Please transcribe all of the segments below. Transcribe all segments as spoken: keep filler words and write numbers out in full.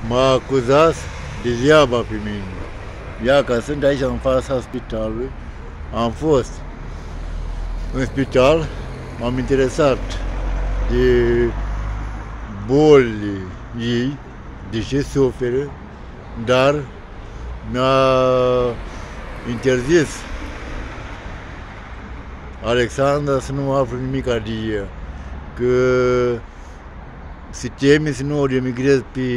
M-a acuzat degeaba pe mine. Ia că sunt aici în fața spitalului, am fost în spital, m-am interesat de boli ei, de ce suferă, dar mi-a interzis Alexandra să nu aflu nimic de ea, că se teme să nu o emigrez pe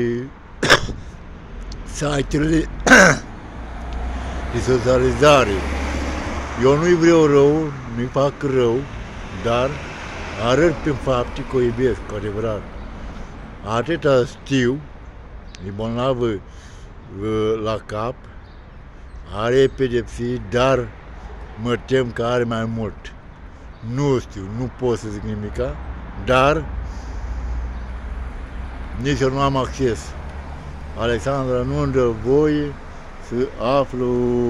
site-urile de socializare. Eu nu-i vreau rău, nu-i fac rău, dar arăt prin fapte că o iubesc, cu adevărat. Atâta știu, e bolnavă la cap, are epilepsie, dar mă tem că are mai mult. Nu știu, nu pot să zic nimica, dar nici eu nu am acces. Alexandra nu îmi dă voie să aflu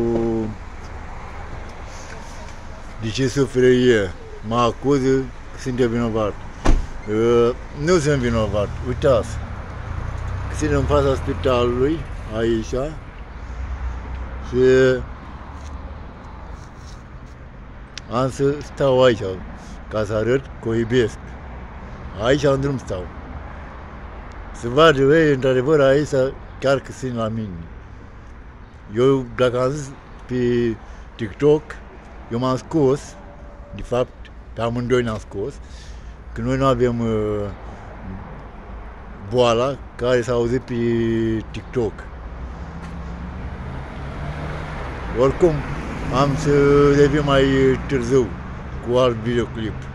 de ce suferă ea. Mă acuză că sunt vinovat. Uh, nu sunt vinovat, uitați. Sunt în fața spitalului, aici, și am să stau aici, ca să arăt că o iubesc. Aici în drum stau. Să vadă, ei, într-adevăr, aici, chiar că sunt la mine. Eu, dacă am zis pe TikTok, eu m-am scos, de fapt, pe amândoi ne-am scos, că noi nu avem uh, boala care s-a auzit pe TikTok. Oricum, am să revin mai târziu cu alt videoclip.